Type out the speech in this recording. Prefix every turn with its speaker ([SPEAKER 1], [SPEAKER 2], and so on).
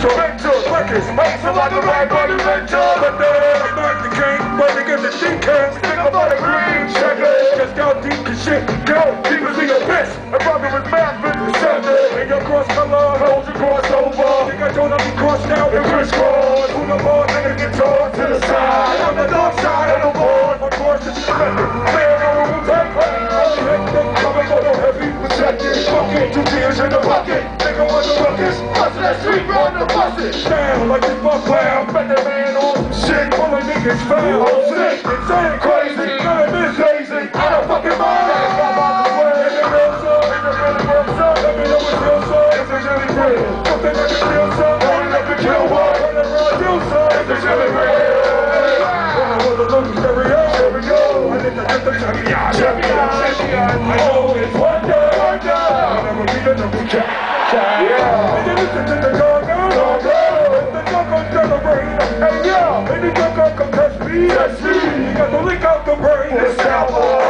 [SPEAKER 1] Records, make some like a right body mentor. But I'm not the king, but they get the D-Cams. Think about the green checker. Just how deep can shit go? Deep as the abyss. A brother with math with the center. And your cross color, hold your crossover. Think I told them you crossed out and crisscross. Who the ball, and the guitar to the side. On the dark side of the board, my course is defended. Man, I will take money. Only hectic, coming for the heavy. Protected, fucking 2 years in the bucket. Nigga on the ruckus, bustin' that street, run the buses. Down like this buck clown, bet that man on some shit. All the niggas foul, I'm sick, insane, crazy. None of this lazy, I don't fucking mind. I'm on the way, is it real, son? Is it really real, son? Let me know it's real, son. Is it really real? Something I can feel, son. Rolling up and kill one. Whatever I do, son. Is it really real? I was a local stereo. Here we go. I did the champion. I know it's wonder. I never be the number cat. Yeah. And you listen to the go-go. The go-go celebrate. Hey, yeah. And the go-go come touch me. That's me. You got to lick out the brain. It's Cowboy.